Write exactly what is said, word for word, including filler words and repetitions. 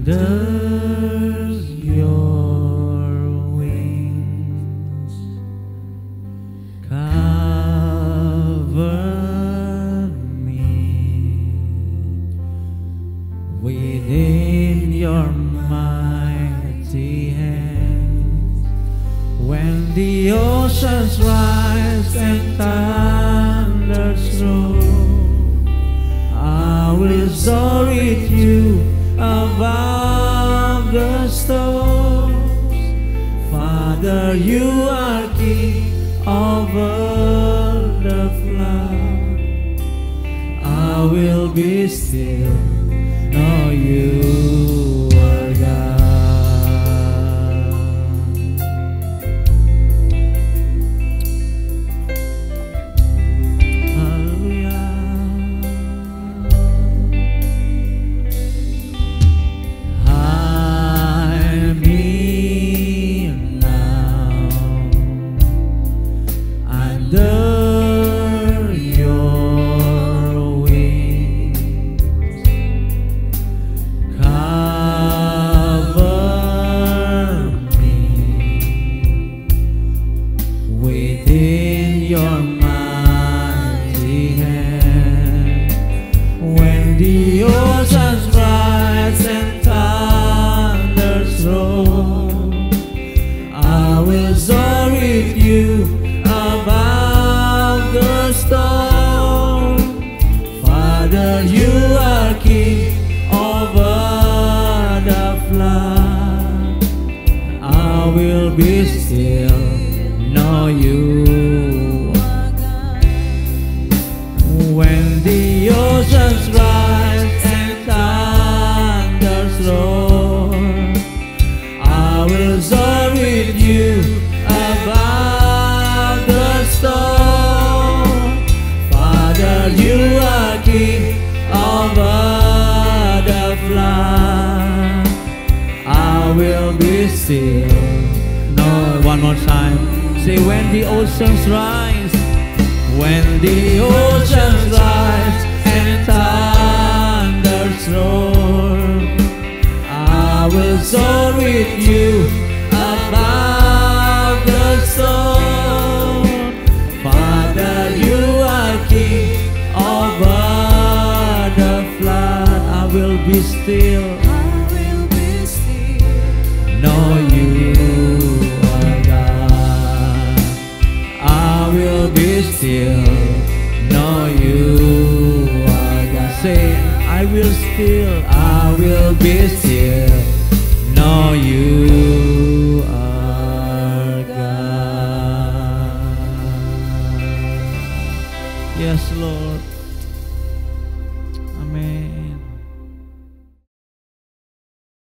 your wings, cover me within your mighty hands. When the oceans rise and thunders roll, I will soar with you above the storms. Father, you are King over the flood. I will be still, know you are God. Be still, know you are God. When the oceans rise and thunders roar, I will soar with you above the storm. Father, you are King over the flood. I will be still. One more time. Say, when the oceans rise, when the oceans rise and thunders roar, I will soar with you above the storm. Father, you are King over the flood. I will be still.